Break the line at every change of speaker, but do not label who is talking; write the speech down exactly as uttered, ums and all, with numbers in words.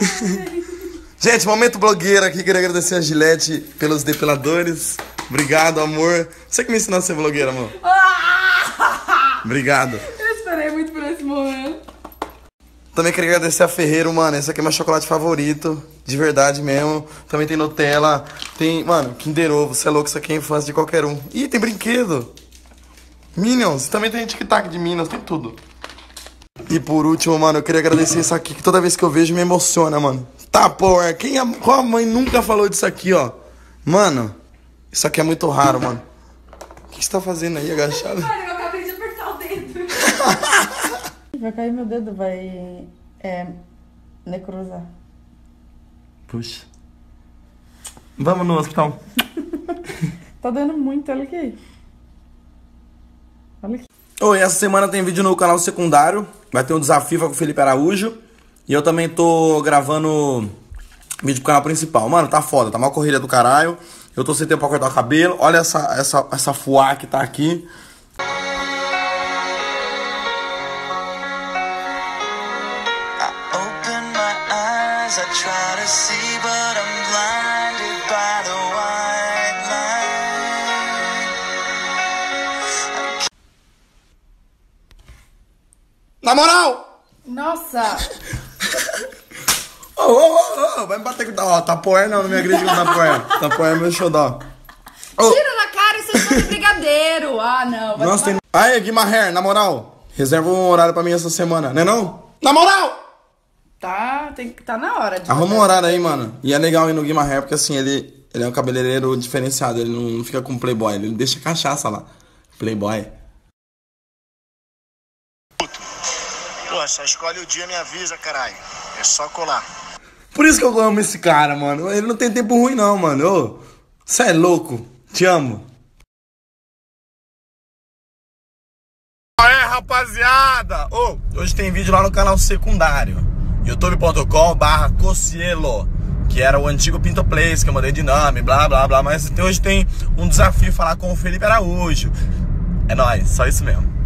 Gente, momento blogueira aqui. Queria agradecer a Gillette pelos depiladores. Obrigado, amor. Você que me ensinou a ser blogueira, amor. Obrigado.
Eu esperei muito por esse momento.
Também queria agradecer a Ferreiro, mano. Esse aqui é meu chocolate favorito. De verdade mesmo. Também tem Nutella. Tem, mano, Kinder Ovo. Você é louco, isso aqui é infância de qualquer um. Ih, tem brinquedo. Minions. Também tem tic-tac de Minions. Tem tudo. E por último, mano, eu queria agradecer isso aqui, que toda vez que eu vejo me emociona, mano. Tá, porra. Quem a, qual a mãe nunca falou disso aqui, ó? Mano, isso aqui é muito raro, mano. O que você tá fazendo aí, agachado?
Mano, eu acabei de apertar o dedo.
Vai cair meu dedo, vai é, necrosar.
Puxa. Vamos no hospital.
Tá doendo muito, olha aqui. Olha aqui.
Oi, essa semana tem vídeo no canal secundário. Vai ter um desafio com o Felipe Araújo. E eu também tô gravando vídeo pro canal principal. Mano, tá foda, tá uma corrida do caralho. Eu tô sem tempo pra cortar o cabelo. Olha essa, essa, essa fuá que tá aqui. Na moral!
Nossa!
Ô, ô, ô, ô, vai me bater com... Ó, Tapoé não, não me agride com Tapoé. Tapoé é meu xodó. Oh.
Tira na cara e vocês de brigadeiro! Ah, não. Vai
Nossa, tem... Aí, Guimarães, na moral, reserva um horário pra mim essa semana, né não? Na moral!
Tá, tem, tá na hora de...
Arruma um horário aí, mano. E é legal ir no Guimarães, porque assim, ele, ele é um cabeleireiro diferenciado. Ele não, não fica com playboy, ele deixa cachaça lá. Playboy.
Pô, só escolhe o dia e me avisa, caralho. É só colar.
Por isso que eu amo esse cara, mano. Ele não tem tempo ruim, não, mano. Ô, você é louco. Te amo. Aê, rapaziada. Ô, hoje tem vídeo lá no canal secundário. youtube ponto com barra Cocielo, que era o antigo Pinto Place, que eu mandei de nome, blá, blá, blá. Mas hoje tem um desafio, falar com o Felipe Araújo. É nóis, só isso mesmo.